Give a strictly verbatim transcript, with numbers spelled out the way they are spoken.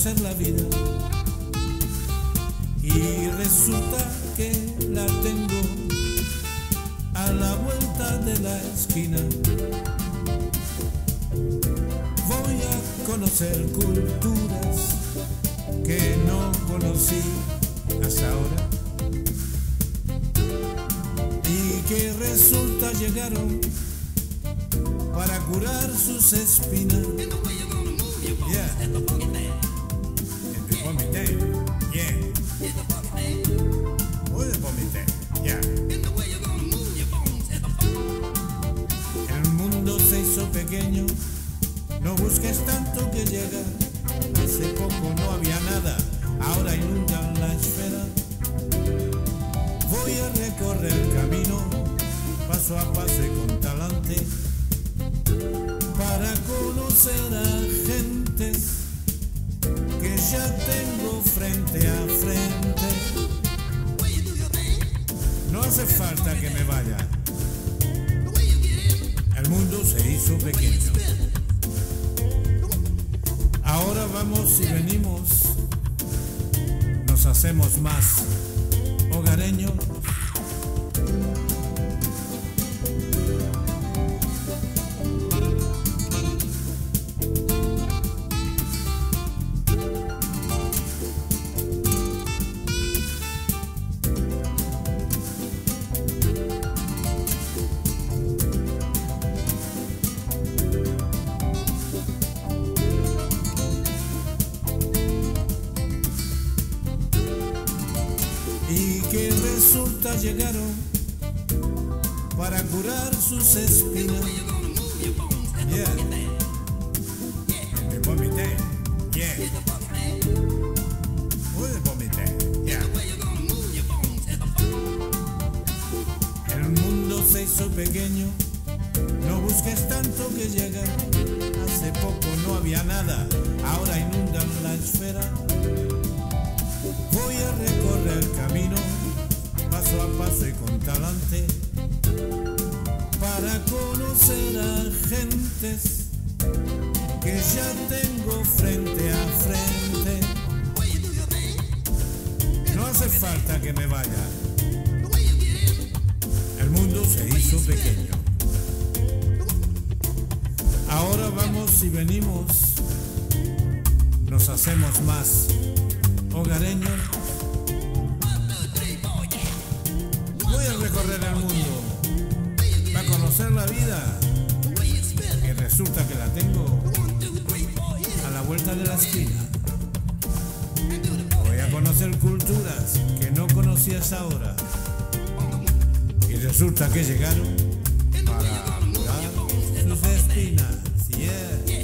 conocer la vida y resulta que la tengo a la vuelta de la esquina. Voy a conocer culturas que no conocí hasta ahora y que resulta llegaron para curar sus espinas. Yeah. And before me day, yeah. Or before me day, yeah. El mundo se hizo pequeño, no busques tanto que llega. Hace poco no había nada, ahora inundan la esfera. Voy a recorrer el camino, paso a paso y con talante, para conocer a gentes que ya tengo frente a frente. No hace falta que me vaya, el mundo se hizo pequeño. Ahora vamos y venimos, nos hacemos más hogareños. Y que resulta llegaron para curar sus espinas. Yeah. The vomité. Yeah. Oh, the vomité. Yeah. El mundo se hizo pequeño, no busques tanto que llega. Hace poco no había nada, ahora inundan la esfera. Voy a recorrer el camino, paso a paso y con talante, para conocer a gentes que ya tengo frente a frente. No hace falta que me vaya, el mundo se hizo pequeño. Ahora vamos y venimos, nos hacemos más hogareños. Voy a recorrer el mundo para conocer la vida, que resulta que la tengo a la vuelta de la esquina. Voy a conocer culturas que no conocí hasta ahora y resulta que llegaron para curar sus espinas. Yeah.